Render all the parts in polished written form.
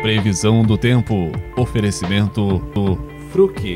Previsão do tempo. Oferecimento do Fruc.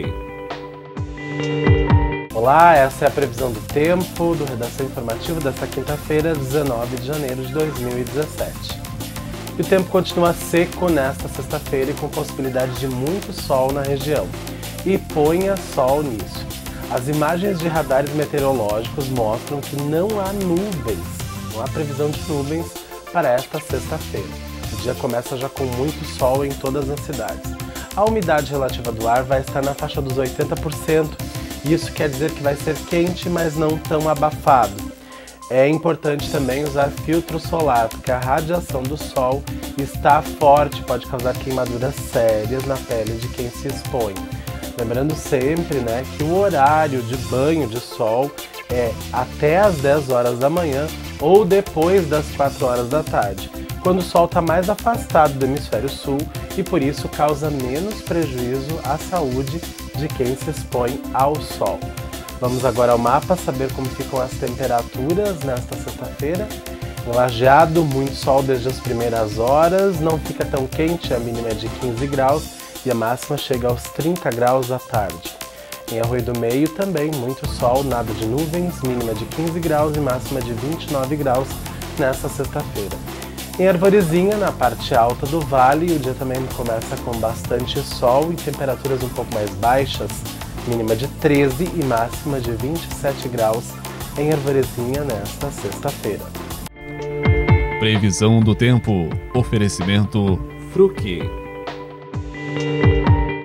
Olá, essa é a previsão do tempo do Redação Informativa desta quinta-feira, 19 de janeiro de 2017. E o tempo continua seco nesta sexta-feira e com possibilidade de muito sol na região. E ponha sol nisso. As imagens de radares meteorológicos mostram que não há nuvens, não há previsão de nuvens para esta sexta-feira. O dia começa já com muito sol em todas as cidades. A umidade relativa do ar vai estar na faixa dos 80%, e isso quer dizer que vai ser quente, mas não tão abafado. É importante também usar filtro solar, porque a radiação do sol está forte, pode causar queimaduras sérias na pele de quem se expõe. Lembrando sempre, que o horário de banho de sol é até às 10 horas da manhã ou depois das 4 horas da tarde, quando o sol está mais afastado do hemisfério sul e por isso causa menos prejuízo à saúde de quem se expõe ao sol. Vamos agora ao mapa saber como ficam as temperaturas nesta sexta-feira. Em Lajeado, muito sol desde as primeiras horas, não fica tão quente, a mínima é de 15 graus e a máxima chega aos 30 graus à tarde. Em Arroio do Meio também muito sol, nada de nuvens, mínima de 15 graus e máxima de 29 graus nesta sexta-feira. Em Arvorezinha, na parte alta do vale, o dia também começa com bastante sol e temperaturas um pouco mais baixas, mínima de 13 e máxima de 27 graus em Arvorezinha nesta sexta-feira. Previsão do tempo. Oferecimento Fruc.